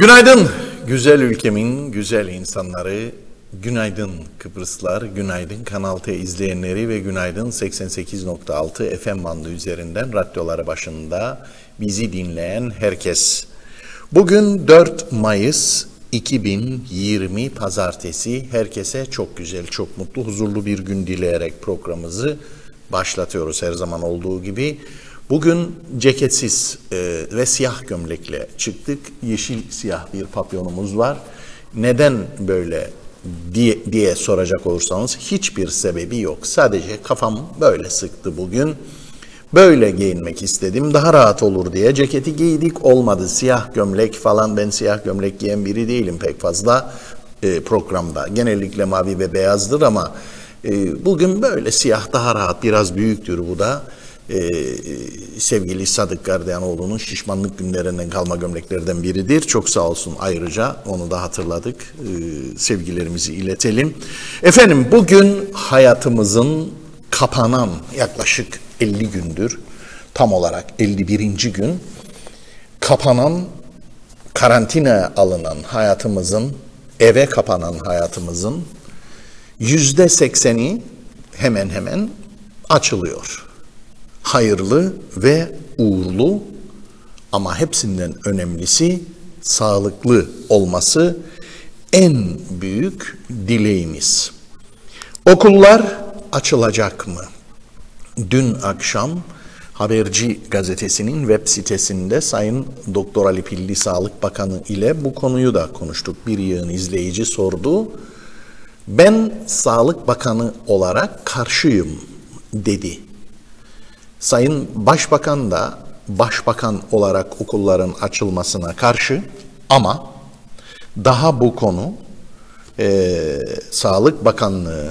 Günaydın güzel ülkemin güzel insanları, günaydın Kıbrıslar, günaydın Kanal T izleyenleri ve günaydın 88.6 FM bandı üzerinden radyoları başında bizi dinleyen herkes. Bugün 4 Mayıs 2020 Pazartesi. Herkese çok güzel, çok mutlu, huzurlu bir gün dileyerek programımızı başlatıyoruz her zaman olduğu gibi. Bugün ceketsiz ve siyah gömlekle çıktık. Yeşil siyah bir papyonumuz var. Neden böyle diye soracak olursanız hiçbir sebebi yok. Sadece kafam böyle sıktı bugün. Böyle giyinmek istedim. Daha rahat olur diye ceketi giydik, olmadı. Siyah gömlek falan, ben siyah gömlek giyen biri değilim pek fazla programda. Genellikle mavi ve beyazdır ama bugün böyle siyah daha rahat, biraz büyüktür bu da. Sevgili Sadık Gardiyanoğlu'nun şişmanlık günlerinden kalma gömleklerden biridir. Çok sağ olsun, ayrıca onu da hatırladık. Sevgilerimizi iletelim. Efendim, bugün hayatımızın kapanan yaklaşık 50 gündür, tam olarak 51. gün kapanan, karantinaya alınan hayatımızın, eve kapanan hayatımızın %80'i hemen hemen açılıyor. Hayırlı ve uğurlu, ama hepsinden önemlisi sağlıklı olması en büyük dileğimiz. Okullar açılacak mı? Dün akşam Haberci gazetesinin web sitesinde Sayın Doktor Ali Pilli Sağlık Bakanı ile bu konuyu da konuştuk. Bir yığın izleyici sordu. Ben Sağlık Bakanı olarak karşıyım dedi. Sayın Başbakan da başbakan olarak okulların açılmasına karşı, ama daha bu konu Sağlık Bakanlığı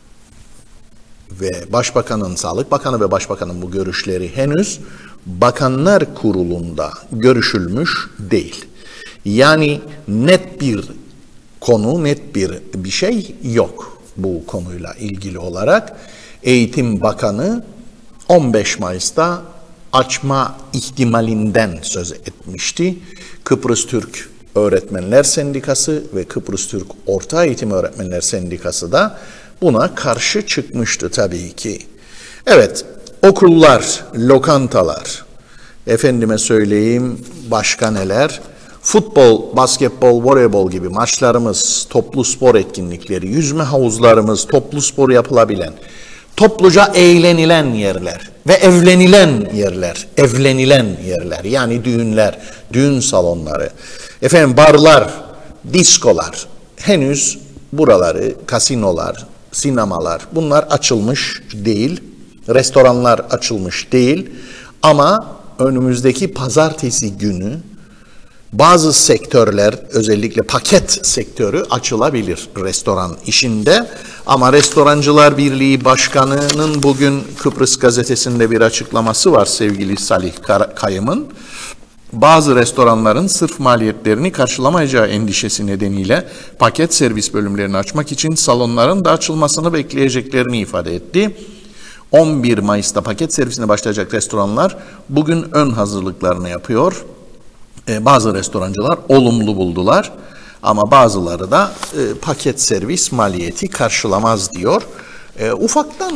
ve Başbakanın, Sağlık Bakanı ve Başbakanın bu görüşleri henüz Bakanlar Kurulu'nda görüşülmüş değil. Yani net bir konu, net bir şey yok bu konuyla ilgili olarak. Eğitim Bakanı 15 Mayıs'ta açma ihtimalinden söz etmişti. Kıbrıs Türk Öğretmenler Sendikası ve Kıbrıs Türk Orta Eğitim Öğretmenler Sendikası da buna karşı çıkmıştı tabii ki. Evet, okullar, lokantalar, efendime söyleyeyim başka neler, futbol, basketbol, voleybol gibi maçlarımız, toplu spor etkinlikleri, yüzme havuzlarımız, toplu spor yapılabilen, topluca eğlenilen yerler ve evlenilen yerler, yani düğünler, düğün salonları, efendim barlar, diskolar, henüz buraları, kasinolar, sinemalar, bunlar açılmış değil, restoranlar açılmış değil, ama önümüzdeki pazartesi günü bazı sektörler, özellikle paket sektörü açılabilir restoran işinde. Ama Restorancılar Birliği Başkanı'nın bugün Kıbrıs gazetesinde bir açıklaması var sevgili Salih Kayım'ın. Bazı restoranların sırf maliyetlerini karşılamayacağı endişesi nedeniyle paket servis bölümlerini açmak için salonların da açılmasını bekleyeceklerini ifade etti. 11 Mayıs'ta paket servisine başlayacak restoranlar bugün ön hazırlıklarını yapıyor. Bazı restorancılar olumlu buldular, ama bazıları da paket servis maliyeti karşılamaz diyor. Ufaktan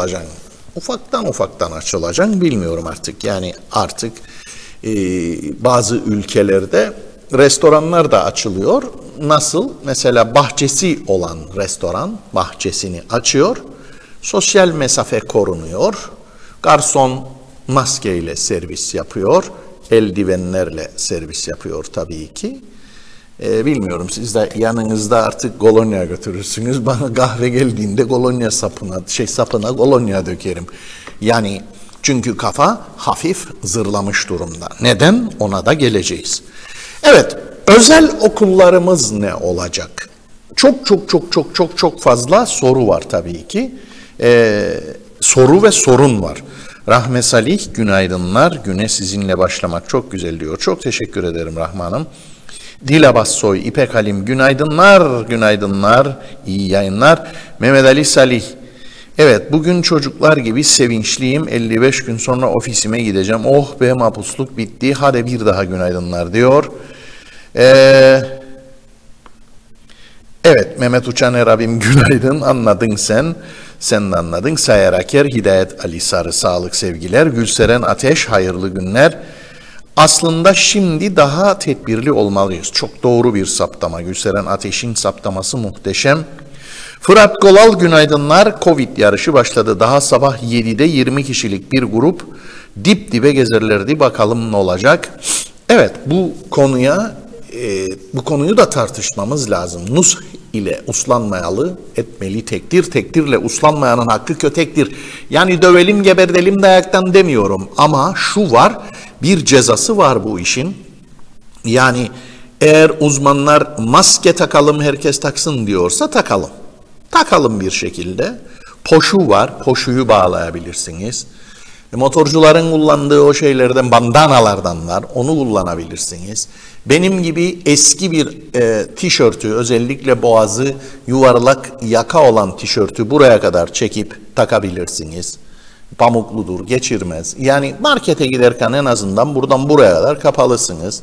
açılacak, bilmiyorum artık. Yani artık bazı ülkelerde restoranlar da açılıyor. Nasıl? Mesela bahçesi olan restoran bahçesini açıyor, sosyal mesafe korunuyor, garson maskeyle servis yapıyor, eldivenlerle servis yapıyor tabii ki. Bilmiyorum, siz de yanınızda artık kolonya götürürsünüz. Bana kahve geldiğinde kolonya sapına kolonya dökerim. Yani çünkü kafa hafif zırlamış durumda. Neden? Ona da geleceğiz. Evet, özel okullarımız ne olacak? Çok fazla soru var tabii ki. Soru ve sorun var. Rahme Salih, günaydınlar. Güne sizinle başlamak çok güzel diyor. Çok teşekkür ederim Rahmanım. Dila Bassoy, İpek Halim, günaydınlar, iyi yayınlar. Mehmet Ali Salih, evet bugün çocuklar gibi sevinçliyim, 55 gün sonra ofisime gideceğim. Oh be, mapusluk bitti, hadi bir daha günaydınlar diyor. Evet, Mehmet Uçaner abim günaydın, anladın sen. Sen de anladın. Sayar Aker, Hidayet Ali Sarı, sağlık sevgiler. Gülseren Ateş, hayırlı günler. Aslında şimdi daha tedbirli olmalıyız. Çok doğru bir saptama. Gülseren Ateş'in saptaması muhteşem. Fırat Golal günaydınlar. Covid yarışı başladı. Daha sabah 7'de 20 kişilik bir grup dip dibe gezerlerdi. Bakalım ne olacak. Evet, bu konuyu da tartışmamız lazım. Nush ile uslanmayalı etmeli tektir. Tektirle uslanmayanın hakkı kötektir. Yani dövelim geberdelim dayaktan demiyorum. Ama şu var, bir cezası var bu işin. Yani eğer uzmanlar maske takalım herkes taksın diyorsa takalım. Takalım bir şekilde. Poşu var, poşuyu bağlayabilirsiniz. Motorcuların kullandığı o şeylerden, bandanalardan var, onu kullanabilirsiniz. Benim gibi eski bir tişörtü, özellikle boğazı yuvarlak yaka olan tişörtü buraya kadar çekip takabilirsiniz. Pamukludur, geçirmez. Yani markete giderken en azından buradan buraya kadar kapalısınız.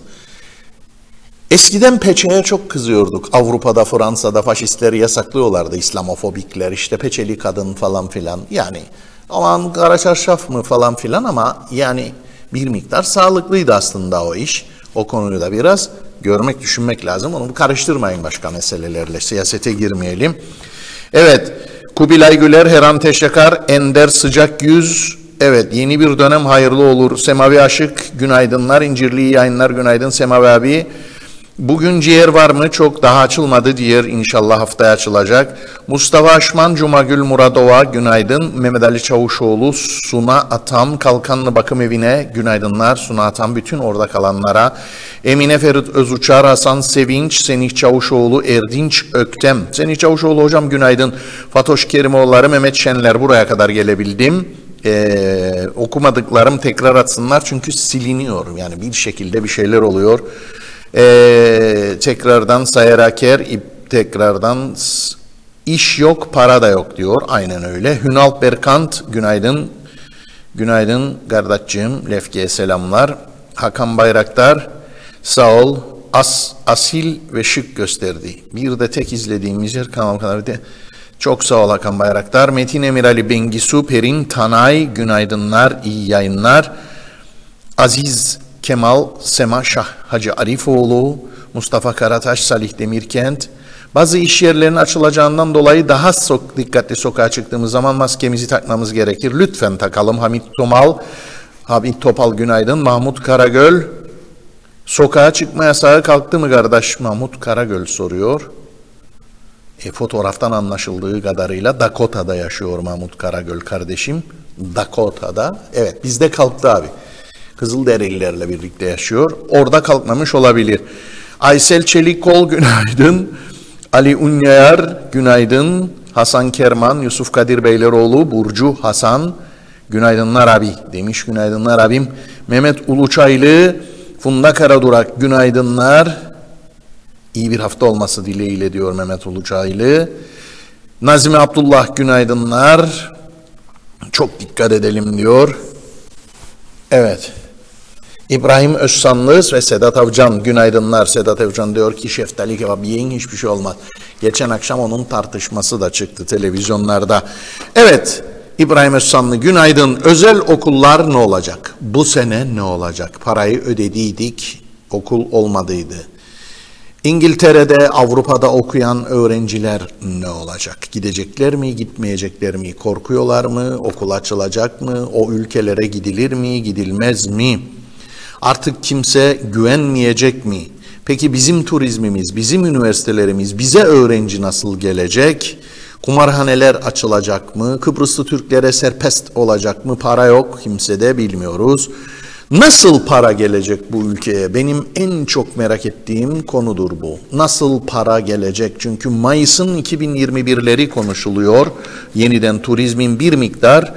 Eskiden peçeye çok kızıyorduk. Avrupa'da, Fransa'da faşistleri yasaklıyorlardı, İslamofobikler, işte peçeli kadın falan filan. Yani aman kara çarşaf mı falan filan, ama yani bir miktar sağlıklıydı aslında o iş. O konuyu da biraz görmek, düşünmek lazım. Onu karıştırmayın başka meselelerle, siyasete girmeyelim. Evet, Kubilay Güler, Heran Teşekar, Ender Sıcak Yüz. Evet, yeni bir dönem hayırlı olur. Semavi Aşık, günaydınlar. İncirli yayınlar, günaydın Semavi abi. Bugün ciğer var mı? Çok, daha açılmadı ciğer, inşallah haftaya açılacak. Mustafa Aşman, Cumagül Muradova, günaydın. Mehmet Ali Çavuşoğlu, Suna Atam, Kalkanlı Bakım Evi'ne günaydınlar. Suna Atam, bütün orada kalanlara. Emine Ferit Özuçar, Hasan Sevinç, Senih Çavuşoğlu, Erdinç Öktem. Senih Çavuşoğlu hocam günaydın. Fatoş Kerimoğulları, Mehmet Şenler, buraya kadar gelebildim. Okumadıklarım tekrar atsınlar çünkü siliniyor. Yani bir şekilde bir şeyler oluyor. Tekrardan Sayar Aker, tekrardan iş yok, para da yok diyor. Aynen öyle. Hünal Berkant, günaydın. Günaydın kardeşciğim. Lefke'ye selamlar. Hakan Bayraktar, sağ ol. Asil ve şık gösterdi. Bir de tek izlediğimiz yer kanal kanalı. Çok sağ ol Hakan Bayraktar. Metin Emirali, Bengisu, Perin Tanay, günaydınlar, iyi yayınlar. Aziz Kemal, Sema Şah, Hacı Arifoğlu, Mustafa Karataş, Salih Demirkent. Bazı iş yerlerinin açılacağından dolayı daha dikkatli sokağa çıktığımız zaman maskemizi takmamız gerekir. Lütfen takalım. Hamit Topal günaydın. Mahmut Karagöl, sokağa çıkma yasağı kalktı mı kardeş? Mahmut Karagöl soruyor. Fotoğraftan anlaşıldığı kadarıyla Dakota'da yaşıyor Mahmut Karagöl kardeşim. Dakota'da. Evet, bizde kalktı abi. Kızılderililerle birlikte yaşıyor. Orada kalkmamış olabilir. Aysel Çelikkol günaydın. Ali Unyayar günaydın. Hasan Kerman, Yusuf Kadir Beyleroğlu, Burcu Hasan. Günaydınlar abi demiş. Günaydınlar abim. Mehmet Uluçaylı, Funda Karadurak günaydınlar. İyi bir hafta olması dileğiyle diyor Mehmet Uluçaylı. Nazmi Abdullah günaydınlar. Çok dikkat edelim diyor. Evet. İbrahim Özsanlı ve Sedat Avcan günaydınlar. Sedat Avcan diyor ki şeftali kebap yiyin hiçbir şey olmaz. Geçen akşam onun tartışması da çıktı televizyonlarda. Evet, İbrahim Özsanlı günaydın. Özel okullar ne olacak? Bu sene ne olacak? Parayı ödediydik, okul olmadıydı. İngiltere'de, Avrupa'da okuyan öğrenciler ne olacak? Gidecekler mi, gitmeyecekler mi? Korkuyorlar mı? Okul açılacak mı? O ülkelere gidilir mi, gidilmez mi? Artık kimse güvenmeyecek mi? Peki bizim turizmimiz, bizim üniversitelerimiz, bize öğrenci nasıl gelecek? Kumarhaneler açılacak mı? Kıbrıslı Türklere serbest olacak mı? Para yok, kimsede bilmiyoruz. Nasıl para gelecek bu ülkeye? Benim en çok merak ettiğim konudur bu. Nasıl para gelecek? Çünkü Mayıs'ın 2021'leri konuşuluyor. Yeniden turizmin bir miktar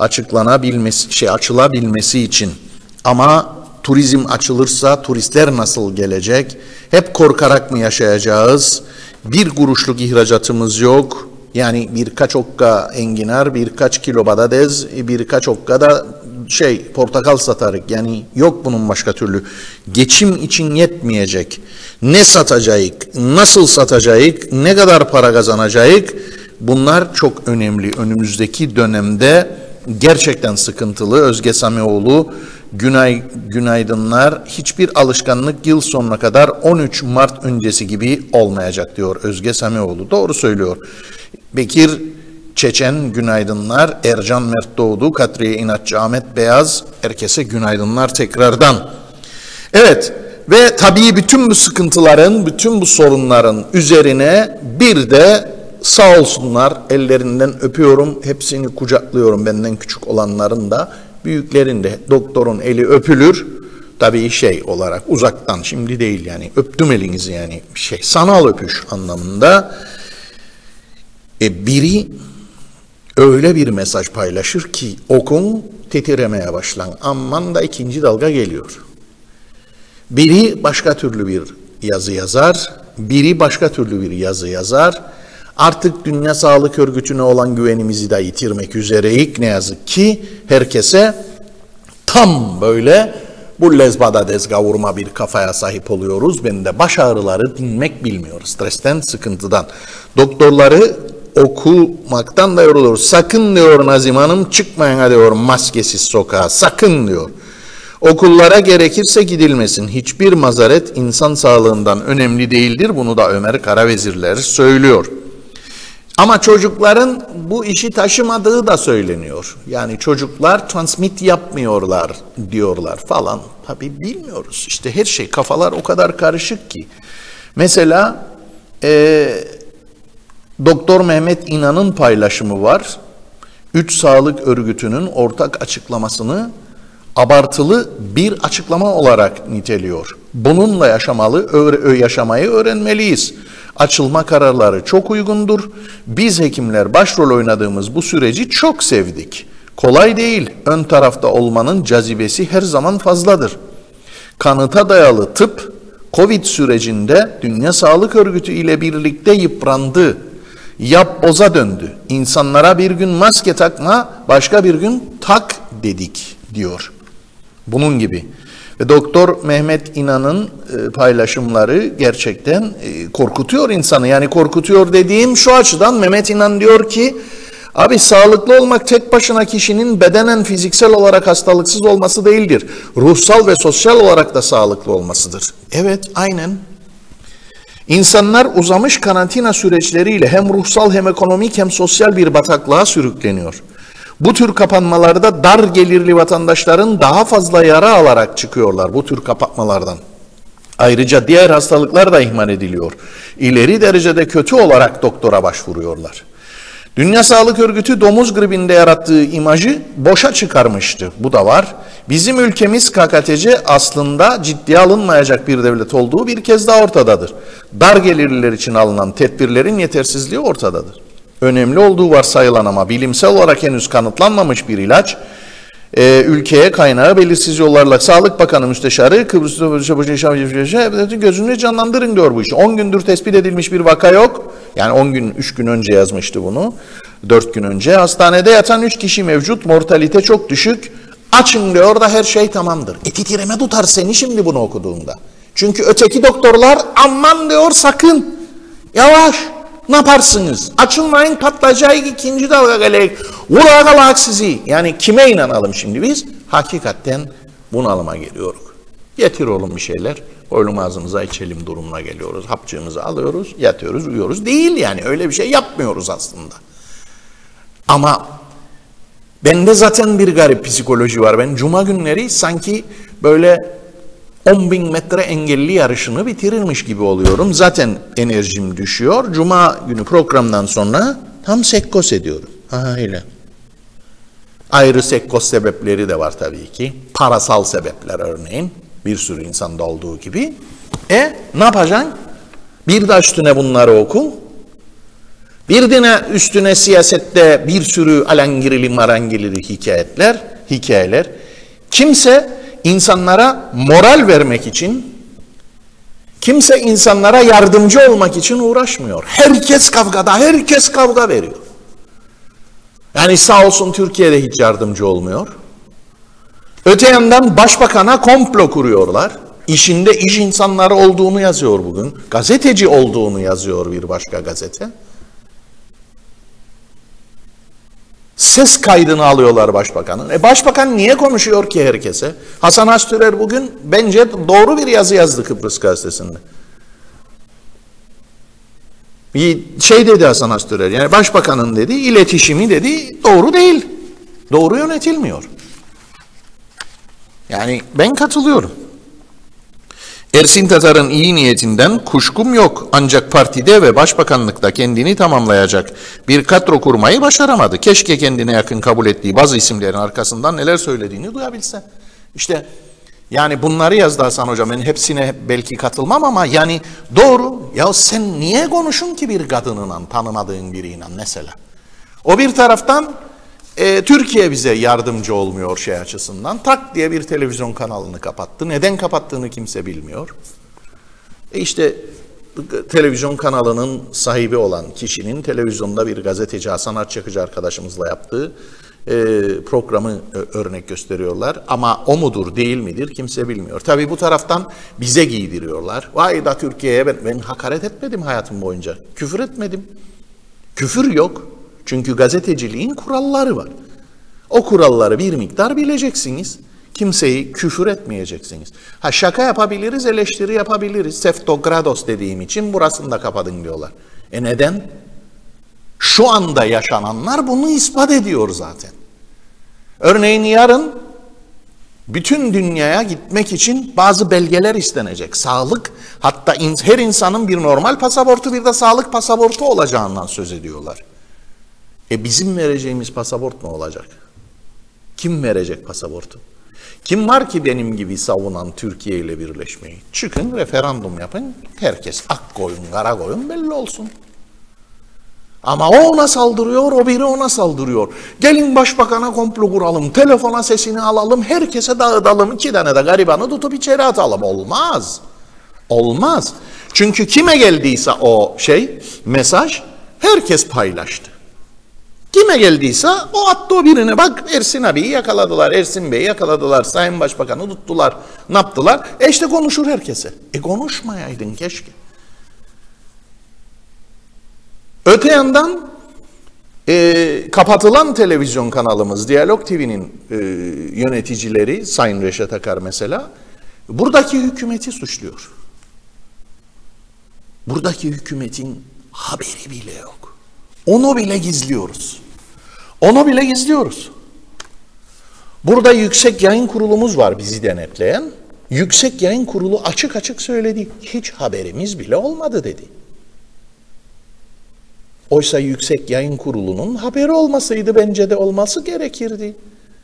açılabilmesi için. Ama turizm açılırsa turistler nasıl gelecek? Hep korkarak mı yaşayacağız? Bir kuruşluk ihracatımız yok. Yani birkaç okka enginar, birkaç kilo badades, birkaç okka da portakal satarık. Yani yok bunun başka türlü. Geçim için yetmeyecek. Ne satacağız, nasıl satacağız, ne kadar para kazanacağız? Bunlar çok önemli. Önümüzdeki dönemde gerçekten sıkıntılı. Özge Samioğlu, günaydınlar. Hiçbir alışkanlık yıl sonuna kadar 13 Mart öncesi gibi olmayacak diyor Özge Samioğlu. Doğru söylüyor. Bekir Çeçen günaydınlar. Ercan Mert Doğdu, Katriye İnatçı, Ahmet Beyaz. Herkese günaydınlar tekrardan. Evet ve tabii bütün bu sıkıntıların, bütün bu sorunların üzerine bir de sağ olsunlar, ellerinden öpüyorum. Hepsini kucaklıyorum, benden küçük olanların da. Büyüklerin de, doktorun eli öpülür. Tabii olarak uzaktan, şimdi değil yani. Öptüm elinizi yani sanal öpüş anlamında. Biri öyle bir mesaj paylaşır ki okun titremeye başlan. Aman da ikinci dalga geliyor. Biri başka türlü bir yazı yazar, biri başka türlü bir yazı yazar. Artık Dünya Sağlık Örgütü'ne olan güvenimizi de yitirmek üzereyiz. Ne yazık ki herkese tam böyle bu lezbada dezga vurma bir kafaya sahip oluyoruz. Ben de baş ağrıları dinmek bilmiyoruz. Stresten, sıkıntıdan. Doktorları okumaktan da yorulur. Sakın diyor Nazim Hanım, çıkmayın diyor maskesiz sokağa. Sakın diyor. Okullara gerekirse gidilmesin. Hiçbir mazeret insan sağlığından önemli değildir. Bunu da Ömer Karavezirler söylüyor. Ama çocukların bu işi taşımadığı da söyleniyor. Yani çocuklar transmit yapmıyorlar diyorlar falan. Tabii bilmiyoruz. İşte her şey, kafalar o kadar karışık ki. Mesela Doktor Mehmet İnan'ın paylaşımı var. 3 Sağlık Örgütü'nün ortak açıklamasını abartılı bir açıklama olarak niteliyor. Bununla yaşamayı öğrenmeliyiz. Açılma kararları çok uygundur. Biz hekimler başrol oynadığımız bu süreci çok sevdik. Kolay değil. Ön tarafta olmanın cazibesi her zaman fazladır. Kanıta dayalı tıp, Covid sürecinde Dünya Sağlık Örgütü ile birlikte yıprandı. Yapboza döndü. İnsanlara bir gün maske takma, başka bir gün tak dedik diyor. Bunun gibi. Ve Doktor Mehmet İnan'ın paylaşımları gerçekten korkutuyor insanı. Yani korkutuyor dediğim şu açıdan, Mehmet İnan diyor ki, abi sağlıklı olmak tek başına kişinin bedenen fiziksel olarak hastalıksız olması değildir. Ruhsal ve sosyal olarak da sağlıklı olmasıdır. Evet, aynen. İnsanlar uzamış karantina süreçleriyle hem ruhsal hem ekonomik hem sosyal bir bataklığa sürükleniyor. Bu tür kapanmalarda dar gelirli vatandaşların daha fazla yara alarak çıkıyorlar bu tür kapatmalardan. Ayrıca diğer hastalıklar da ihmal ediliyor. İleri derecede kötü olarak doktora başvuruyorlar. Dünya Sağlık Örgütü domuz gribinde yarattığı imajı boşa çıkarmıştı. Bu da var. Bizim ülkemiz KKTC aslında ciddiye alınmayacak bir devlet olduğu bir kez daha ortadadır. Dar gelirliler için alınan tedbirlerin yetersizliği ortadadır. Önemli olduğu varsayılan ama bilimsel olarak henüz kanıtlanmamış bir ilaç, ülkeye kaynağı belirsiz yollarla Sağlık Bakanı Müsteşarı Kıbrıs'ta gözünü canlandırın diyor bu işi. 10 gündür tespit edilmiş bir vaka yok. Yani 10 gün, 3 gün önce yazmıştı bunu. 4 gün önce. Hastanede yatan 3 kişi mevcut. Mortalite çok düşük. Açın diyor da her şey tamamdır. Titreme tutar seni şimdi bunu okuduğunda. Çünkü öteki doktorlar aman diyor sakın. Yavaş. Ne yaparsınız? Açılmayın, patlayacak, ikinci dalga gelecek. Vuragalak sizi. Yani kime inanalım şimdi biz? Hakikaten bunalıma geliyoruz. Getir oğlum bir şeyler. Koyalım ağzımıza, içelim durumuna geliyoruz. Hapçığımızı alıyoruz, yatıyoruz, uyuyoruz. Değil yani, öyle bir şey yapmıyoruz aslında. Ama bende zaten bir garip psikoloji var. Ben cuma günleri sanki böyle 10.000 metre engelli yarışını bitirirmiş gibi oluyorum. Zaten enerjim düşüyor. Cuma günü programdan sonra tam sekkos ediyorum. Öyle. Ayrı sekkos sebepleri de var tabii ki. Parasal sebepler örneğin. Bir sürü insanda olduğu gibi. Ne yapacaksın? Bir de üstüne bunları oku. Bir de üstüne siyasette bir sürü alengirili marangirili hikayeler. Kimse insanlara moral vermek için, kimse insanlara yardımcı olmak için uğraşmıyor. Herkes kavgada, herkes kavga veriyor. Yani sağ olsun Türkiye'de hiç yardımcı olmuyor. Öte yandan başbakana komplo kuruyorlar. İşinde iş insanları olduğunu yazıyor bugün. Gazeteci olduğunu yazıyor bir başka gazete. Ses kaydını alıyorlar başbakanın. Başbakan niye konuşuyor ki herkese? Hasan Öztürk bugün bence doğru bir yazı yazdı Kıbrıs gazetesinde. Bir şey dedi Hasan Öztürk, yani başbakanın dedi, iletişimi dedi doğru değil. Doğru yönetilmiyor. Yani ben katılıyorum. Ersin Tatar'ın iyi niyetinden kuşkum yok. Ancak partide ve başbakanlıkta kendini tamamlayacak bir kadro kurmayı başaramadı. Keşke kendine yakın kabul ettiği bazı isimlerin arkasından neler söylediğini duyabilse. İşte yani bunları yazdı Hasan Hocam. Ben hepsine belki katılmam ama yani doğru. Ya sen niye konuşun ki bir kadınla, tanımadığın biriyle mesela? O bir taraftan Türkiye bize yardımcı olmuyor şey açısından. Tak diye bir televizyon kanalını kapattı. Neden kapattığını kimse bilmiyor. İşte televizyon kanalının sahibi olan kişinin televizyonda bir gazeteci Hasan Artçakıcı arkadaşımızla yaptığı programı örnek gösteriyorlar. Ama o mudur değil midir kimse bilmiyor. Tabii bu taraftan bize giydiriyorlar. Vay da Türkiye'ye ben hakaret etmedim hayatım boyunca. Küfür etmedim. Küfür yok. Çünkü gazeteciliğin kuralları var. O kuralları bir miktar bileceksiniz. Kimseyi küfür etmeyeceksiniz. Ha şaka yapabiliriz, eleştiri yapabiliriz. Seftogrados dediğim için burasını da kapadın diyorlar. Neden? Şu anda yaşananlar bunu ispat ediyor zaten. Örneğin yarın bütün dünyaya gitmek için bazı belgeler istenecek. Sağlık, hatta her insanın bir normal pasaportu bir de sağlık pasaportu olacağından söz ediyorlar. Bizim vereceğimiz pasaport ne olacak? Kim verecek pasaportu? Kim var ki benim gibi savunan Türkiye ile birleşmeyi? Çıkın referandum yapın, herkes ak koyun, kara koyun belli olsun. Ama o ona saldırıyor, o biri ona saldırıyor. Gelin başbakana komplo kuralım, telefona sesini alalım, herkese dağıtalım, 2 tane de garibanı tutup içeri atalım. Olmaz. Olmaz. Çünkü kime geldiyse o mesaj, herkes paylaştı. Kime geldiyse o attı o birine. Bak Ersin abiyi yakaladılar, Ersin Bey'i yakaladılar, Sayın Başbakan'ı tuttular, ne yaptılar? İşte konuşur herkese. Konuşmayaydın keşke. Öte yandan kapatılan televizyon kanalımız Diyalog TV'nin yöneticileri Sayın Reşat Akar mesela buradaki hükümeti suçluyor. Buradaki hükümetin haberi bile yok. Onu bile gizliyoruz. Onu bile gizliyoruz. Burada Yüksek Yayın Kurulumuz var bizi denetleyen. Yüksek Yayın Kurulu açık açık söyledi. Hiç haberimiz bile olmadı dedi. Oysa Yüksek Yayın Kurulu'nun haberi olmasaydı bence de olması gerekirdi.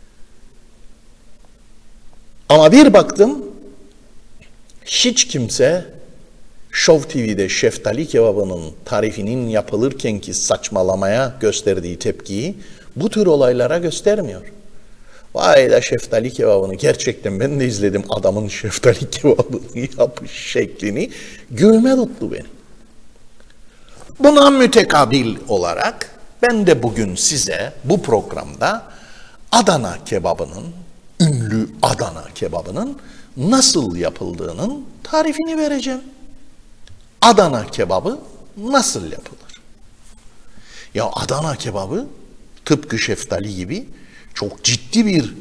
Ama bir baktım hiç kimse Show TV'de şeftali kebabının tarifinin yapılırkenki saçmalamaya gösterdiği tepkiyi bu tür olaylara göstermiyor. Vay da şeftali kebabını gerçekten ben de izledim adamın şeftali kebabını yapış şeklini gülme tuttu beni. Buna mütekabil olarak ben de bugün size bu programda Adana kebabının, ünlü Adana kebabının nasıl yapıldığının tarifini vereceğim. Adana kebabı nasıl yapılır? Ya Adana kebabı tıpkı şeftali gibi çok ciddi bir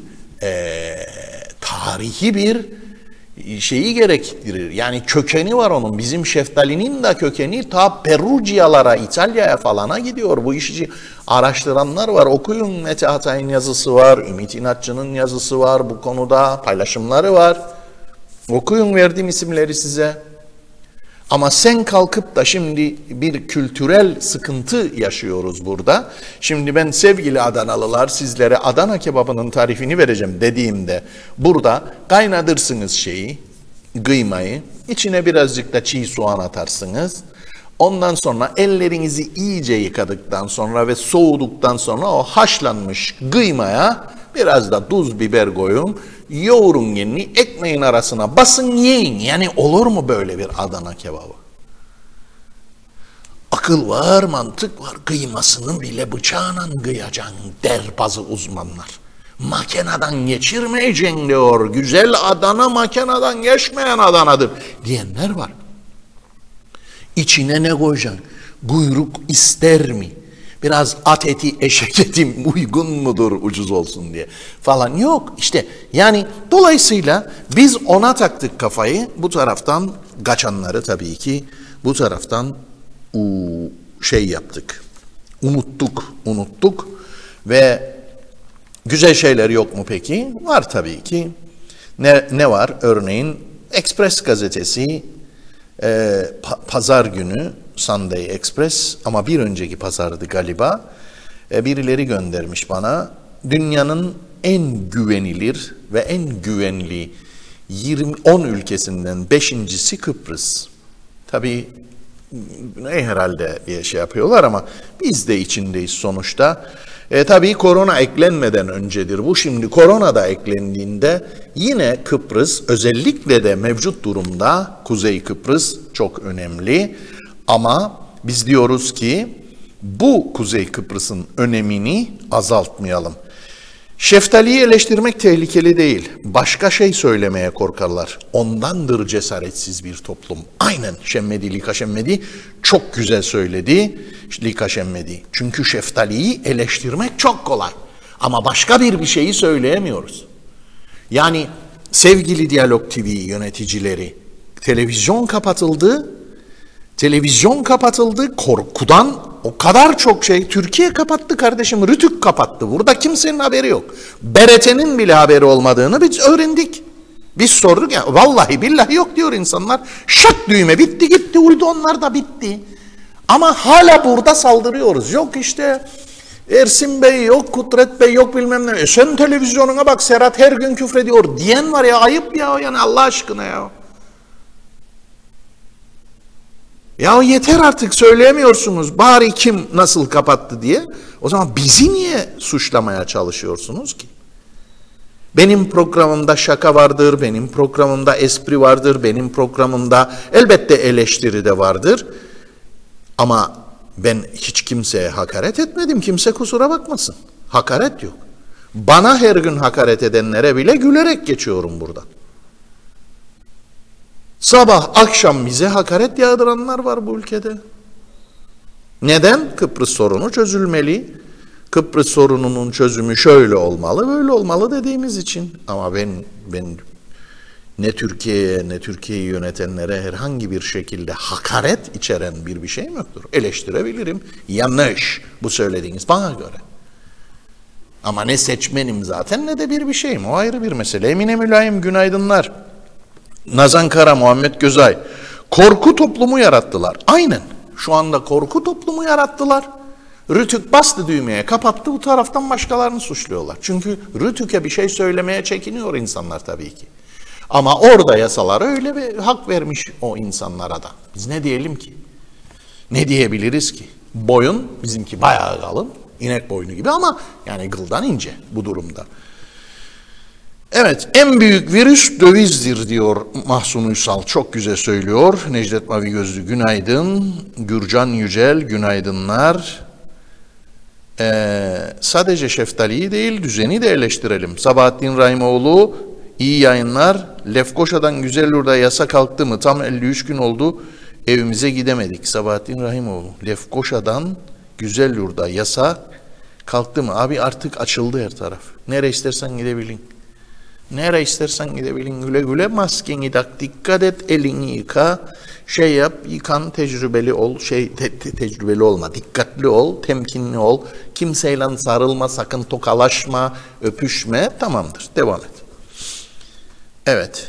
tarihi bir şeyi gerektirir. Yani kökeni var onun. Bizim şeftalinin de kökeni ta Perugialara, İtalya'ya falana gidiyor. Bu işi araştıranlar var. Okuyun, Mete Atay'ın yazısı var, Ümit İnatçı'nın yazısı var. Bu konuda paylaşımları var. Okuyun, verdiğim isimleri size. Ama sen kalkıp da şimdi bir kültürel sıkıntı yaşıyoruz burada. Şimdi ben sevgili Adanalılar sizlere Adana kebabının tarifini vereceğim dediğimde burada kaynatırsınız kıymayı, içine birazcık da çiğ soğan atarsınız. Ondan sonra ellerinizi iyice yıkadıktan sonra ve soğuduktan sonra o haşlanmış kıymaya biraz da tuz biber koyun. Yoğurun yenini, ekmeğin arasına basın yiyin. Yani olur mu böyle bir Adana kebabı? Akıl var, mantık var. Kıymasını bile bıçağla kıyacaksın der bazı uzmanlar. Makineden geçirmeyeceksin diyor. Güzel Adana makineden geçmeyen Adana'dır diyenler var. İçine ne koyacaksın? Kuyruk ister mi? Biraz at eti, eşek eti uygun mudur ucuz olsun diye falan. Yok işte, yani dolayısıyla biz ona taktık kafayı. Bu taraftan kaçanları tabii ki bu taraftan şey yaptık. Unuttuk ve güzel şeyler yok mu peki? Var tabii ki. Ne var? Örneğin Express gazetesi pazar günü, Sunday Express, ama bir önceki pazardı galiba, birileri göndermiş bana. Dünyanın en güvenilir ve en güvenli 10 ülkesinden 5.'si Kıbrıs. Tabii herhalde bir şey yapıyorlar ama biz de içindeyiz sonuçta. Tabii korona eklenmeden öncedir bu. Şimdi korona da eklendiğinde yine Kıbrıs, özellikle de mevcut durumda Kuzey Kıbrıs çok önemli. Ama biz diyoruz ki bu Kuzey Kıbrıs'ın önemini azaltmayalım. Şeftaliyi eleştirmek tehlikeli değil. Başka şey söylemeye korkarlar. Ondandır cesaretsiz bir toplum. Aynen Lika Şemmedi çok güzel söyledi. Lika Şemmedi. Çünkü şeftaliyi eleştirmek çok kolay. Ama başka bir şeyi söyleyemiyoruz. Yani sevgili Diyalog TV yöneticileri, televizyon kapatıldı korkudan. O kadar çok şey. Türkiye kapattı kardeşim. Rütük kapattı. Burada kimsenin haberi yok. BRT'nin bile haberi olmadığını biz öğrendik. Biz sorduk ya, vallahi billahi yok diyor insanlar. Şak düğme bitti gitti. Uydu onlar da bitti. Ama hala burada saldırıyoruz. Yok işte Ersin Bey yok, Kudret Bey yok bilmem ne. Sen televizyonuna bak, Serhat her gün küfrediyor diyen var ya, ayıp ya, yani Allah aşkına ya. Ya yeter artık, söyleyemiyorsunuz. Bari kim nasıl kapattı diye. O zaman bizi niye suçlamaya çalışıyorsunuz ki? Benim programımda şaka vardır, benim programımda espri vardır, benim programımda elbette eleştiri de vardır. Ama ben hiç kimseye hakaret etmedim. Kimse kusura bakmasın. Hakaret yok. Bana her gün hakaret edenlere bile gülerek geçiyorum buradan. Sabah akşam bize hakaret yağdıranlar var bu ülkede. Neden? Kıbrıs sorunu çözülmeli. Kıbrıs sorununun çözümü şöyle olmalı, böyle olmalı dediğimiz için. Ama ben ne Türkiye'ye ne Türkiye'yi yönetenlere herhangi bir şekilde hakaret içeren bir şeyim yoktur. Eleştirebilirim. Yanlış bu söylediğiniz bana göre. Ama ne seçmenim zaten ne de bir şeyim. O ayrı bir mesele. Emine Mülayim günaydınlar. Nazan Kara, Muhammed Gözay. Korku toplumu yarattılar. Aynen. Şu anda korku toplumu yarattılar. Rütük bastı düğmeye, kapattı, bu taraftan başkalarını suçluyorlar. Çünkü Rütük'e bir şey söylemeye çekiniyor insanlar tabii ki. Ama orada yasalar öyle bir hak vermiş o insanlara da. Biz ne diyelim ki? Ne diyebiliriz ki? Boyun bizimki bayağı kalın, inek boynu gibi ama yani kıldan ince bu durumda. Evet, en büyük virüs dövizdir diyor Mahsun Uysal. Çok güzel söylüyor. Necdet Mavi Gözlü günaydın. Gürcan Yücel günaydınlar. Sadece şeftaliyi değil, düzeni de eleştirelim. Sabahattin Rahimoğlu iyi yayınlar. Lefkoşa'dan Güzelyurt'a yasa kalktı mı? Tam 53 gün oldu. Evimize gidemedik. Sabahattin Rahimoğlu. Lefkoşa'dan Güzelyurt'a yasa kalktı mı? Abi artık açıldı her taraf. Nereye istersen gidebilin. Nereye istersen gidebilin, güle güle, maskeni tak, dikkat et, elini yıka, şey yap, yıkan, tecrübeli ol, tecrübeli olma, dikkatli ol, temkinli ol, kimseyle sarılma, sakın tokalaşma, öpüşme, tamamdır, devam et. Evet,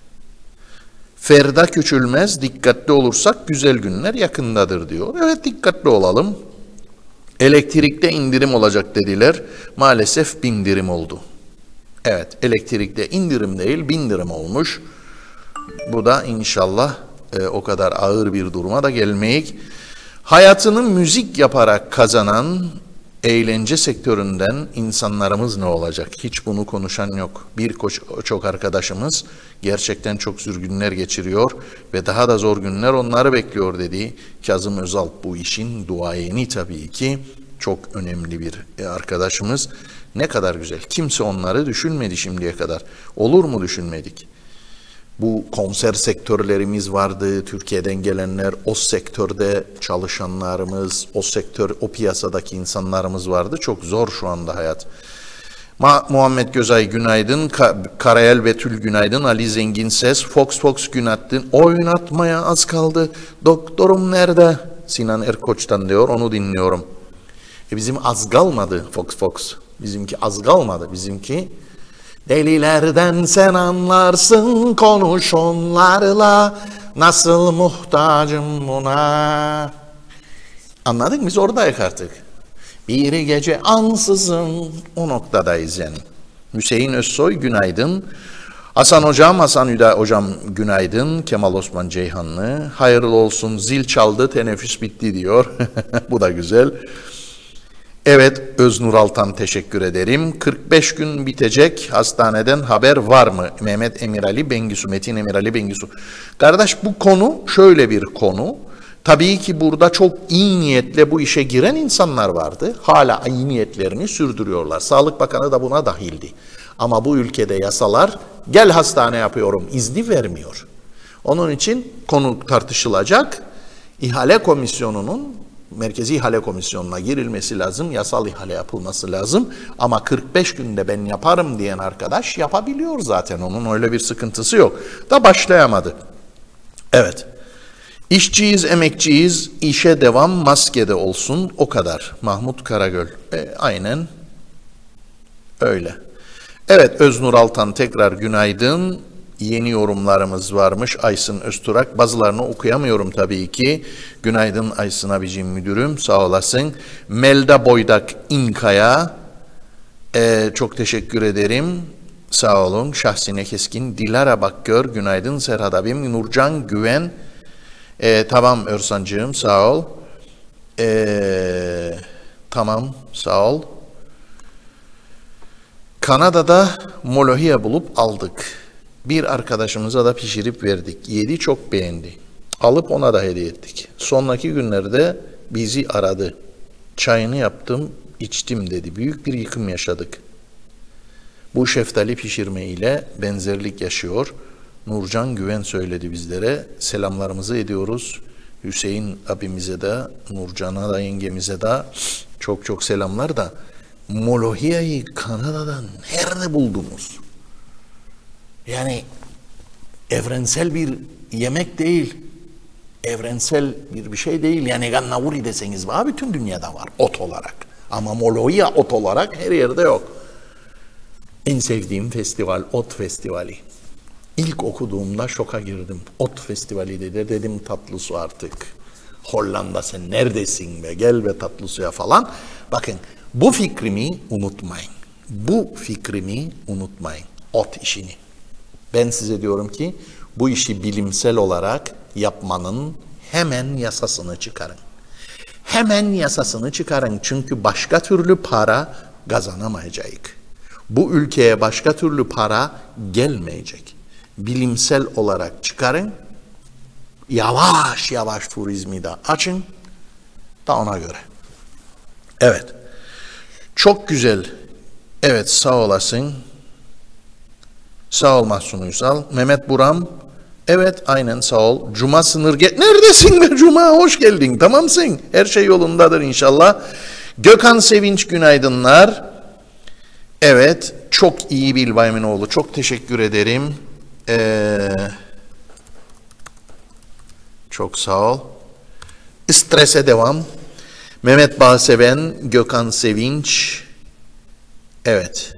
Ferda Küçülmez, dikkatli olursak güzel günler yakındadır diyor. Evet, dikkatli olalım. Elektrikte indirim olacak dediler, maalesef bindirim oldu. Evet, elektrikte indirim değil, bindirim olmuş. Bu da inşallah o kadar ağır bir duruma da gelmeyik. Hayatını müzik yaparak kazanan eğlence sektöründen insanlarımız ne olacak? Hiç bunu konuşan yok. Çok arkadaşımız gerçekten çok zor günler geçiriyor ve daha da zor günler onları bekliyor dedi. Kazım Özalp bu işin duayeni tabii ki. çok önemli bir arkadaşımız. Ne kadar güzel. Kimse onları düşünmedi şimdiye kadar. Olur mu düşünmedik? Bu konser sektörlerimiz vardı, Türkiye'den gelenler, o sektörde çalışanlarımız, o piyasadaki insanlarımız vardı. Çok zor şu anda hayat. Muhammed Gözay günaydın, Karayel Betül günaydın, Ali Zengin Ses, Fox günaydın, oynatmaya az kaldı, doktorum nerede? Sinan Erkoç'tan diyor, onu dinliyorum. Bizim az kalmadı Fox, bizimki az kalmadı, bizimki delilerden sen anlarsın, konuş onlarla, nasıl muhtacım buna. Anladın mı? Biz oradayız artık. Bir gece ansızın o noktadayız yani. Hüseyin Özsoy günaydın. Hasan Hocam, Hasan Hüda Hocam günaydın. Kemal Osman Ceyhanlı. Hayırlı olsun, zil çaldı, teneffüs bitti diyor. Bu da güzel. Evet, Öznur Altan teşekkür ederim. 45 gün bitecek, hastaneden haber var mı? Mehmet Emirali Bengisu, Metin Emirali Bengisu. Kardeş, bu konu şöyle bir konu. Tabii ki burada çok iyi niyetle bu işe giren insanlar vardı. Hala iyi niyetlerini sürdürüyorlar. Sağlık Bakanı da buna dahildi. Ama bu ülkede yasalar gel hastane yapıyorum izni vermiyor. Onun için konu tartışılacak. İhale Komisyonu'nun Merkezi İhale Komisyonu'na girilmesi lazım. Yasal ihale yapılması lazım. Ama 45 günde ben yaparım diyen arkadaş yapabiliyor zaten. Onun öyle bir sıkıntısı yok. Da başlayamadı. Evet. İşçiyiz, emekçiyiz, işe devam, maskede olsun, o kadar. Mahmut Karagöl. Aynen öyle. Evet, Öznur Altan tekrar günaydın. Yeni yorumlarımız varmış. Aysun Özturak. Bazılarını okuyamıyorum tabii ki. Günaydın Aysun abicim müdürüm. Sağ olasın. Melda Boydak İnkaya. Çok teşekkür ederim. Sağ olun. Şahsine Keskin. Dilara Bakgör. Günaydın Serhat abim. Nurcan Güven. Tamam Örsancığım, sağ ol. Tamam, sağ ol. Kanada'da molohia bulup aldık. Bir arkadaşımıza da pişirip verdik. Yedi, çok beğendi. Alıp ona da hediye ettik. Sonraki günlerde bizi aradı. Çayını yaptım, içtim dedi. Büyük bir yıkım yaşadık. Bu şeftali pişirme ile benzerlik yaşıyor. Nurcan Güven söyledi bizlere. Selamlarımızı ediyoruz. Hüseyin abimize de, Nurcan'a da, yengemize de çok çok selamlar da. Molohia'yı Kanada'dan nerede buldunuz? Yani evrensel bir yemek değil. Evrensel bir şey değil. Yani gannavuri deseniz var, bütün dünyada var ot olarak. Ama Molohia ot olarak her yerde yok. En sevdiğim festival Ot Festivali. İlk okuduğumda şoka girdim. Ot Festivali dedi. Dedim tatlı su artık. Hollanda sen neredesin be? Gel be tatlı suya falan. Bakın bu fikrimi unutmayın. Bu fikrimi unutmayın. Ot işini. Ben size diyorum ki bu işi bilimsel olarak yapmanın hemen yasasını çıkarın. Hemen yasasını çıkarın. Çünkü başka türlü para kazanamayacağız. Bu ülkeye başka türlü para gelmeyecek. Bilimsel olarak çıkarın, yavaş yavaş turizmi de açın, da ona göre. Evet, çok güzel. Evet, sağ olasın. Sağ ol Mahsun Uysal. Mehmet Buram, evet aynen sağ ol. Cuma neredesin be Cuma, hoş geldin, tamamsın. Her şey yolundadır inşallah. Gökhan Sevinç günaydınlar. Evet, çok iyi Bilbayminoğlu, çok teşekkür ederim. Çok sağ ol. Strese devam. Mehmet Bağseven, Gökhan Sevinç. Evet.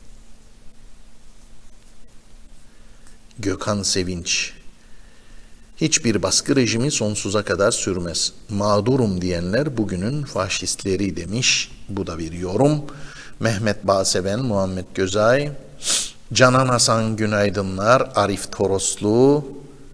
Gökhan Sevinç. Hiçbir baskı rejimi sonsuza kadar sürmez. Mağdurum diyenler bugünün faşistleri demiş. Bu da bir yorum. Mehmet Bağseven, Muhammed Gözay. Canan Hasan günaydınlar. Arif Toroslu.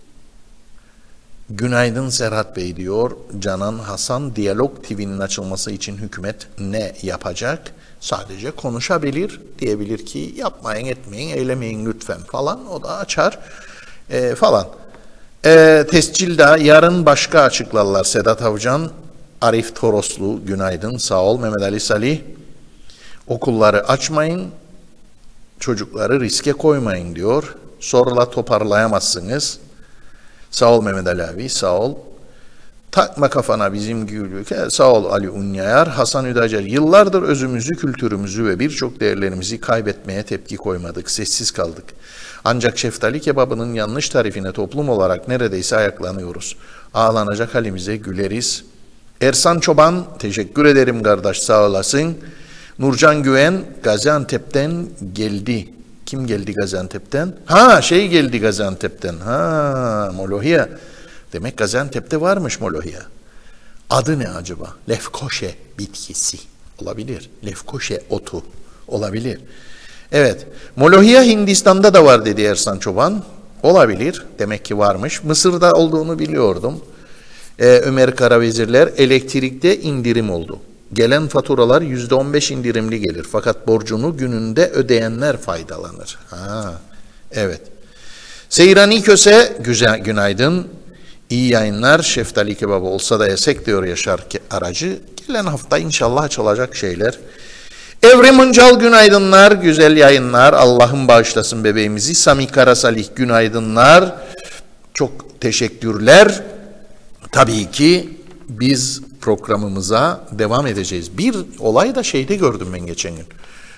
Günaydın Serhat Bey diyor. Canan Hasan, Diyalog TV'nin açılması için hükümet ne yapacak? Sadece konuşabilir. Diyebilir ki yapmayın, etmeyin, eylemeyin lütfen falan. O da açar falan. Tescilde yarın başka açıklarlar Sedat Avcan. Arif Toroslu günaydın, sağ ol. Mehmet Ali Salih, okulları açmayın, çocukları riske koymayın diyor. Sorla toparlayamazsınız. Sağ ol Mehmet Ali abi, sağ ol. Takma kafana bizim gülüke, sağ ol Ali Unyayar. Hasan Üdacer, yıllardır özümüzü, kültürümüzü ve birçok değerlerimizi kaybetmeye tepki koymadık, sessiz kaldık. Ancak şeftali kebabının yanlış tarifine toplum olarak neredeyse ayaklanıyoruz. Ağlanacak halimize güleriz. Ersan Çoban, teşekkür ederim kardeş, sağ olasın. Nurcan Güven, Gaziantep'ten geldi. Kim geldi Gaziantep'ten? Geldi Gaziantep'ten. Molohia. Demek Gaziantep'te varmış Molohia. Adı ne acaba? Lefkoşe bitkisi. Olabilir. Lefkoşe otu. Olabilir. Evet. Molohia Hindistan'da da var dedi Ersan Çoban. Olabilir. Demek ki varmış. Mısır'da olduğunu biliyordum. Ömer Karavezirler, elektrikte indirim oldu. Gelen faturalar %15 indirimli gelir. Fakat borcunu gününde ödeyenler faydalanır. Evet. Seyrani Köse, günaydın. İyi yayınlar. Şeftali kebabı olsa da yesek diyor Yaşar Aracı. Gelen hafta inşallah açılacak şeyler. Evrim Uncal günaydınlar. Güzel yayınlar. Allah'ım bağışlasın bebeğimizi. Sami Karasalih günaydınlar. Çok teşekkürler. Tabii ki biz programımıza devam edeceğiz. Bir olay da şeyde gördüm ben geçen gün.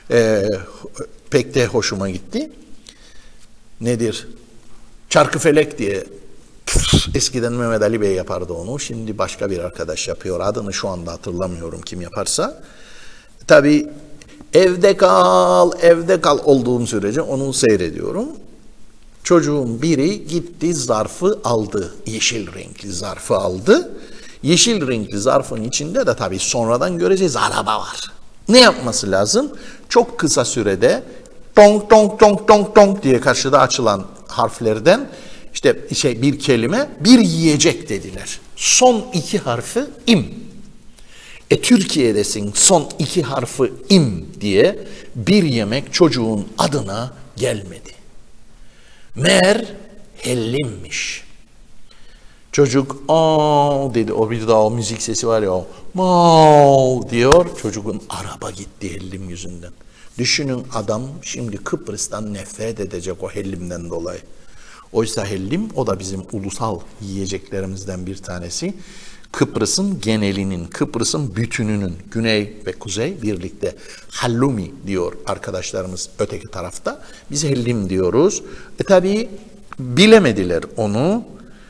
Pek de hoşuma gitti. Nedir? Çarkıfelek diye. Eskiden Mehmet Ali Bey yapardı onu. Şimdi başka bir arkadaş yapıyor. Adını şu anda hatırlamıyorum kim yaparsa. Tabii evde kal olduğum sürece onu seyrediyorum. Çocuğun biri gitti zarfı aldı. Yeşil renkli zarfı aldı. Yeşil renkli zarfın içinde de tabii sonradan göreceğiz araba var. Ne yapması lazım? Çok kısa sürede tong tong tong tong tong diye karşıda açılan harflerden işte bir kelime, bir yiyecek dediler. Son iki harfi im. Türkiye'desin son iki harfi im diye bir yemek çocuğun adına gelmedi. Meğer hellimmiş. Çocuk dedi, o bir daha o müzik sesi var ya, diyor, çocuğun araba gitti hellim yüzünden. Düşünün adam şimdi Kıbrıs'tan nefret edecek o hellimden dolayı. Oysa hellim o da bizim ulusal yiyeceklerimizden bir tanesi. Kıbrıs'ın genelinin, Kıbrıs'ın bütününün güney ve kuzey birlikte hallumi diyor arkadaşlarımız öteki tarafta. Biz hellim diyoruz. Tabii bilemediler onu.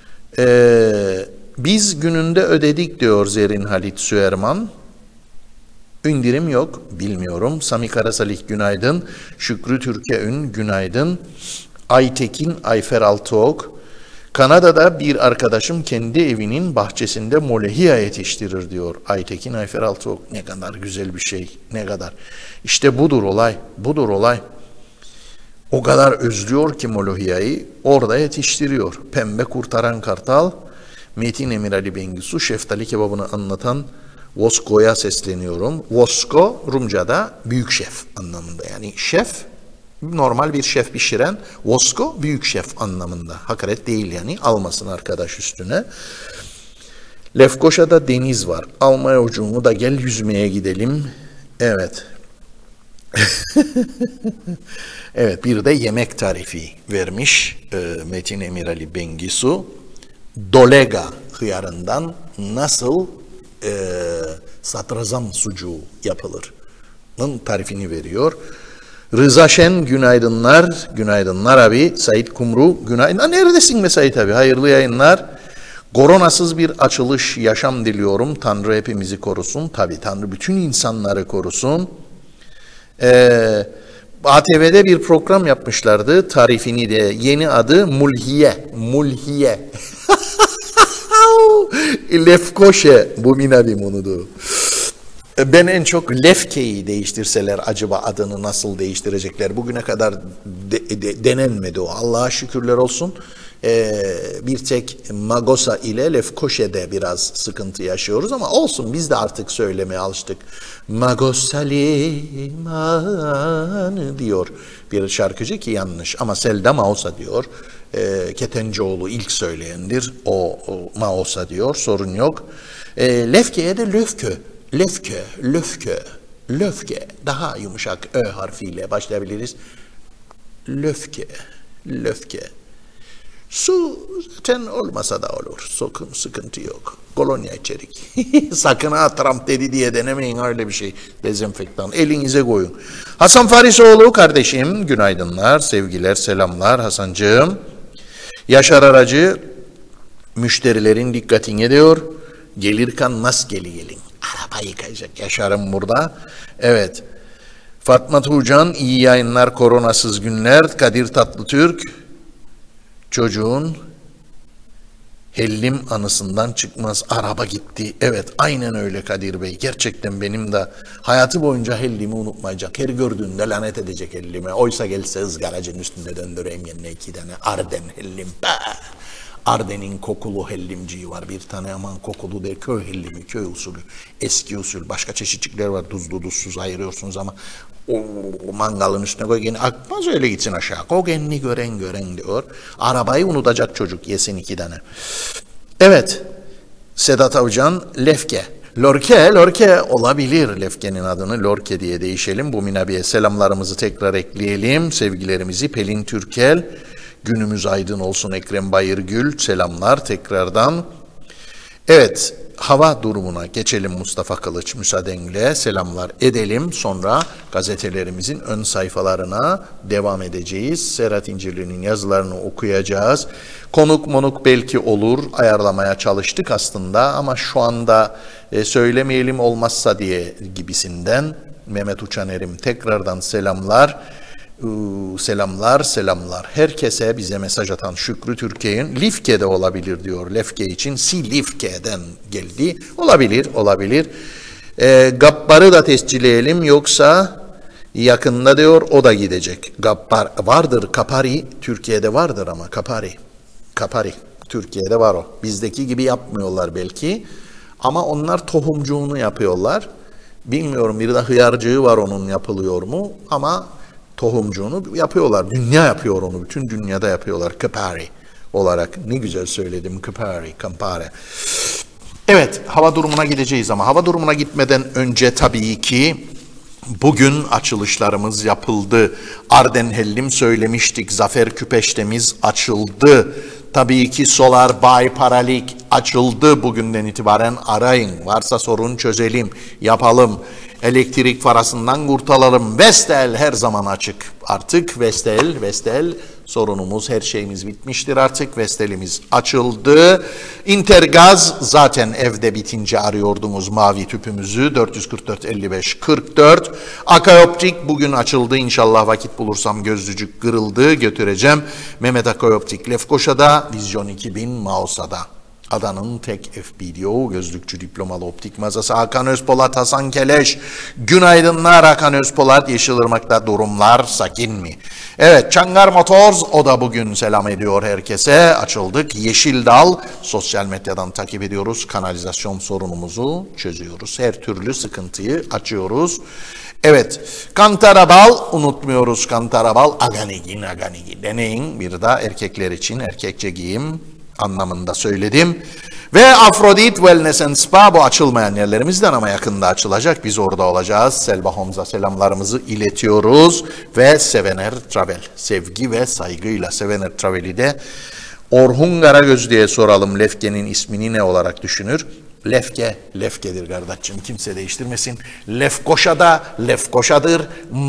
Biz gününde ödedik diyor Zerrin Halit Süerman. İndirim yok, bilmiyorum. Sami Karasalih günaydın. Şükrü Türkeün günaydın. Aytekin Ayfer Altıok. Kanada'da bir arkadaşım kendi evinin bahçesinde molohia yetiştirir diyor Aytekin Ayfer Altıok. Ne kadar güzel bir şey, ne kadar. İşte budur olay. O kadar özlüyor ki molohia'yı, orada yetiştiriyor. Pembe Kurtaran Kartal, Metin Emir Ali Bengisu, şeftali kebabını anlatan Vosko'ya sesleniyorum. Vosko, Rumca'da büyük şef anlamında. Yani şef, normal bir şef pişiren, Vosko büyük şef anlamında. Hakaret değil yani, almasın arkadaş üstüne. Lefkoşa'da deniz var. Almaya ucumu da gel yüzmeye gidelim. Evet. Evet, bir de yemek tarifi vermiş Metin Emir Ali Bengisu. Dolega hıyarından nasıl satrazam sucuğu yapılır'ın tarifini veriyor. Rıza Şen günaydınlar. Günaydınlar abi. Sait Kumru günaydın. Neredesin be Sait abi? Hayırlı yayınlar. Koronasız bir açılış yaşam diliyorum. Tanrı hepimizi korusun. Tabii Tanrı bütün insanları korusun. ATV'de bir program yapmışlardı. Tarifini de yeni adı Mulhiye. Lefkoşe bu minadim onudu. Ben en çok Lefke'yi değiştirseler acaba adını nasıl değiştirecekler? Bugüne kadar denenmedi o. Allah'a şükürler olsun. Bir tek Magosa ile Lefkoşe'de biraz sıkıntı yaşıyoruz ama olsun, biz de artık söylemeye alıştık. Magosa liman diyor bir şarkıcı ki yanlış ama Selda Mausa diyor. Ketencoğlu ilk söyleyendir. O Mausa diyor, sorun yok. Lefke'ye de löfkö, lefkö, löfkö, löfke. Daha yumuşak ö harfiyle başlayabiliriz. Löfke, löfke. Su zaten olmasa da olur. Sıkıntı yok. Kolonya içerik. Sakın ha Trump dedi diye denemeyin öyle bir şey. Dezenfektan. Elinize koyun. Hasan Farisoğlu kardeşim. Günaydınlar, sevgiler, selamlar Hasancığım. Yaşar Aracı müşterilerin dikkatini diyor. Gelirken maskeli gelin. Araba yıkayacak. Yaşar'ım burada. Evet. Fatma Tuğcan iyi yayınlar, koronasız günler. Kadir Tatlıtürk çocuğun hellim anısından çıkmaz, araba gitti. Evet, aynen öyle Kadir Bey. Gerçekten benim de hayatı boyunca hellimi unutmayacak. Her gördüğünde lanet edecek hellime. Oysa gelse ızgaracın üstünde döndüreyim yerine 2 tane Arden hellim. Arden'in kokulu hellimciği var bir tane, aman kokulu değil, köy hellimi, köy usulü, eski usul. Başka çeşitlikler var, tuzlu tuzsuz ayırıyorsunuz ama o mangalın üstüne koy, gene akmaz öyle gitsin aşağı. Kogenni gören diyor. Arabayı unutacak çocuk, yesin 2 tane. Evet, Sedat Avcan, Lefke. Lorke olabilir. Lefke'nin adını Lorke diye değişelim. Bu Minabi'ye selamlarımızı tekrar ekleyelim. Sevgilerimizi Pelin Türkel. Günümüz aydın olsun Ekrem Bayırgül. Selamlar tekrardan. Evet, hava durumuna geçelim Mustafa Kılıç müsaadenle. Selamlar edelim. Sonra gazetelerimizin ön sayfalarına devam edeceğiz. Serhat İncirli'nin yazılarını okuyacağız. Konuk belki olur. Ayarlamaya çalıştık aslında ama şu anda söylemeyelim olmazsa diye gibisinden. Mehmet Uçaner'im tekrardan selamlar. Selamlar. Herkese bize mesaj atan Şükrü Türkiye'nin Lifke'de olabilir diyor. Lefke için Silifke'den geldi. Olabilir. Gabbar'ı da tescilleyelim yoksa yakında diyor o da gidecek. Gabbar vardır, Kapari Türkiye'de vardır ama Kapari Türkiye'de var o. Bizdeki gibi yapmıyorlar belki ama onlar tohumcuğunu yapıyorlar. Bilmiyorum, bir de hıyarcığı var, onun yapılıyor mu ama tohumcuğunu yapıyorlar. Dünya yapıyor onu. Bütün dünyada yapıyorlar. Kapari olarak. Ne güzel söyledim. Kampare. Evet, hava durumuna gideceğiz ama hava durumuna gitmeden önce tabii ki bugün açılışlarımız yapıldı. Arden Hellim söylemiştik. Zafer Küpeştemiz açıldı. Tabii ki Solar Bay Paralik açıldı. Bugünden itibaren arayın. Varsa sorun çözelim, yapalım. Elektrik parasından kurtulalım. Vestel her zaman açık. Artık Vestel sorunumuz, her şeyimiz bitmiştir artık. Vestel'imiz açıldı. Intergaz zaten evde bitince arıyordunuz mavi tüpümüzü. 444 55 44. Akayoptik bugün açıldı. İnşallah vakit bulursam gözlücük kırıldı. Götüreceğim. Mehmet Akayoptik Lefkoşa'da. Vizyon 2000 Mausa'da. Adanın tek FBDO gözlükçü diplomalı optik mağazası Hakan Özpolat, Hasan Keleş. Günaydınlar Hakan Özpolat. Yeşilırmak'ta durumlar sakin mi? Evet, Çangar Motors o da bugün selam ediyor herkese. Açıldık. Yeşil Dal sosyal medyadan takip ediyoruz. Kanalizasyon sorunumuzu çözüyoruz. Her türlü sıkıntıyı açıyoruz. Evet, Kantarabal unutmuyoruz. Kantarabal aganigi deneyin. Bir daha erkekler için erkekçe giyim anlamında söyledim. Ve Afrodit Wellness and Spa bu açılmayan yerlerimizden ama yakında açılacak. Biz orada olacağız. Selva Homz'a selamlarımızı iletiyoruz. Ve Sevener Travel. Sevgi ve saygıyla Sevener Travel'i de Orhun Karagöz diye soralım. Lefke'nin ismini ne olarak düşünür? Lefke'dir kardeşim. Kimse değiştirmesin. Lefkoşa'dır.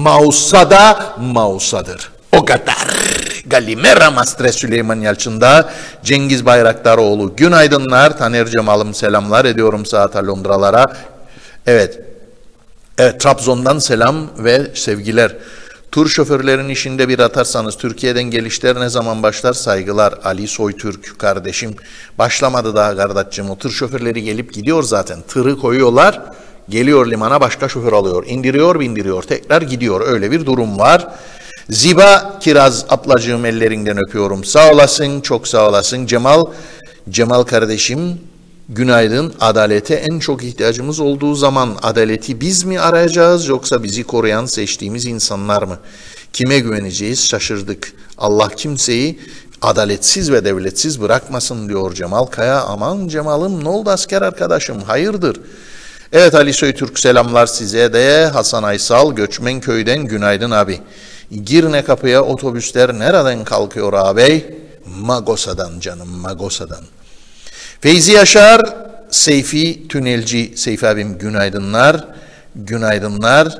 Mausa'dır. O kadar. Galimera Mastre Süleyman Yalçın'da Cengiz Bayraktaroğlu. Günaydınlar. Taner Cemal'ım selamlar ediyorum saate Londralara. Evet, Trabzon'dan selam ve sevgiler. Tur şoförlerin işinde bir atarsanız Türkiye'den gelişler ne zaman başlar? Saygılar Ali Soytürk kardeşim. Başlamadı daha kardeşim. O tır şoförleri gelip gidiyor zaten. Tırı koyuyorlar. Geliyor limana, başka şoför alıyor. İndiriyor, bindiriyor. Tekrar gidiyor. Öyle bir durum var. Ziba Kiraz ablacığım ellerinden öpüyorum. Sağ olasın, çok sağ olasın. Cemal kardeşim günaydın. Adalete en çok ihtiyacımız olduğu zaman adaleti biz mi arayacağız yoksa bizi koruyan seçtiğimiz insanlar mı? Kime güveneceğiz? Şaşırdık. Allah kimseyi Adaletsiz ve devletsiz bırakmasın diyor Cemal Kaya. Aman Cemal'ım, ne oldu asker arkadaşım, hayırdır? Evet Ali Söytürk, selamlar size de. Hasan Aysal Göçmenköy'den günaydın abi. Girne kapıya otobüsler nereden kalkıyor ağabey? Magosa'dan canım, Magosa'dan. Feyzi Yaşar, Seyfi Tünelci, Seyfi abim günaydınlar. Günaydınlar.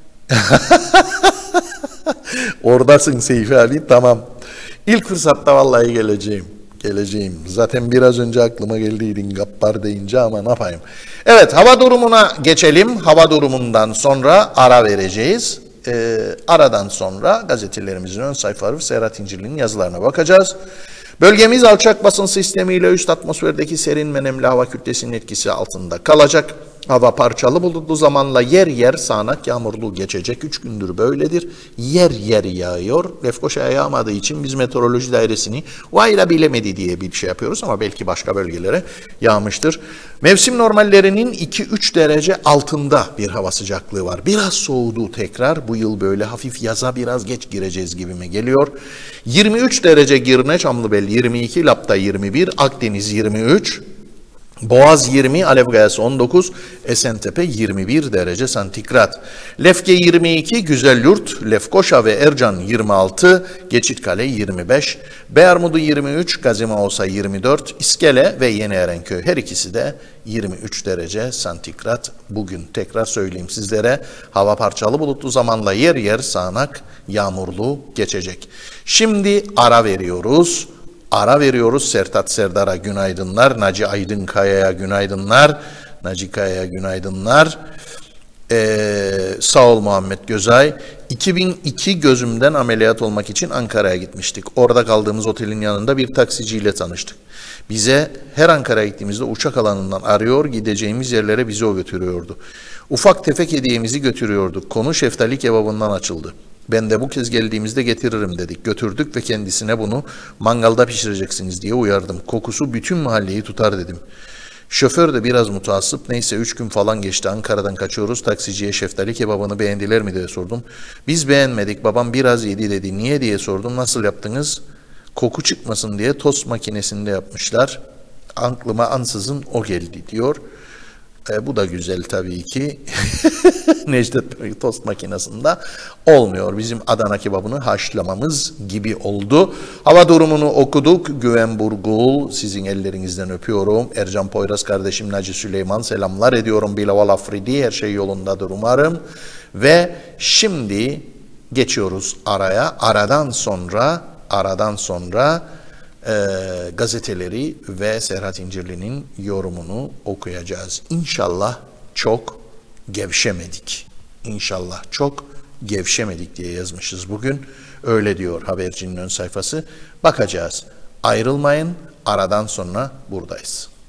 Oradasın Seyfi abi, tamam. İlk fırsatta vallahi geleceğim. Geleceğim. Zaten biraz önce aklıma geldiydin Gappar deyince, ama ne yapayım. Evet, hava durumuna geçelim. Hava durumundan sonra ara vereceğiz. Aradan sonra gazetelerimizin ön sayfaları ve Serhat İncirli'nin yazılarına bakacağız. Bölgemiz alçak basınç sistemiyle üst atmosferdeki serin ve nemli hava kütlesinin etkisi altında kalacak. Hava parçalı bulutlu, zamanla yer yer sağanak yağmurlu geçecek. 3 gündür böyledir. Yer yer yağıyor. Lefkoşa'ya yağmadığı için biz meteoroloji dairesini vayla bilemedi diye bir şey yapıyoruz, ama belki başka bölgelere yağmıştır. Mevsim normallerinin 2-3 derece altında bir hava sıcaklığı var. Biraz soğudu tekrar. Bu yıl böyle hafif yaza biraz geç gireceğiz gibime geliyor. 23 derece Girne, Çamlıbel 22, Lapta 21, Akdeniz 23, Boğaz 20, Alevgayası 19, Esentepe 21 derece santigrat. Lefke 22, Güzelyurt, Lefkoşa ve Ercan 26, Geçitkale 25, Bearmudu 23, Gazimaosa 24, İskele ve Yeni Erenköy her ikisi de 23 derece santigrat. Bugün tekrar söyleyeyim sizlere, hava parçalı bulutlu, zamanla yer yer sağanak yağmurlu geçecek. Şimdi ara veriyoruz. Ara veriyoruz. Sertat Serdar'a günaydınlar. Naci Aydınkaya'ya günaydınlar. Naci Kaya'ya günaydınlar. Sağ ol Muhammed Gözay. 2002 gözümden ameliyat olmak için Ankara'ya gitmiştik. Orada kaldığımız otelin yanında bir taksiciyle tanıştık. Bize her Ankara'ya gittiğimizde uçak alanından arıyor, gideceğimiz yerlere bizi o götürüyordu. Ufak tefek hediyemizi götürüyorduk. Konu şeftali kebabından açıldı. Ben de bu kez geldiğimizde getiririm dedik. Götürdük ve kendisine bunu mangalda pişireceksiniz diye uyardım. Kokusu bütün mahalleyi tutar dedim. Şoför de biraz mutasip. Neyse 3 gün falan geçti. Ankara'dan kaçıyoruz. Taksiciye şeftali kebabını beğendiler mi diye sordum. Biz beğenmedik. Babam biraz yedi dedi. Niye diye sordum. Nasıl yaptınız? Koku çıkmasın diye tost makinesinde yapmışlar. Aklıma ansızın o geldi diyor. Bu da güzel tabii ki. Necdet tost makinesinde olmuyor. Bizim Adana kebabını haşlamamız gibi oldu. Hava durumunu okuduk. Güven Burgul, sizin ellerinizden öpüyorum. Ercan Poyraz kardeşim, Naci Süleyman selamlar ediyorum. Bilaval Afridi, her şey yolundadır umarım. Ve şimdi geçiyoruz araya. Aradan sonra gazeteleri ve Serhat İncirli'nin yorumunu okuyacağız. İnşallah çok gevşemedik. İnşallah çok gevşemedik diye yazmışız bugün. Öyle diyor habercinin ön sayfası. Bakacağız. Ayrılmayın. Aradan sonra buradayız.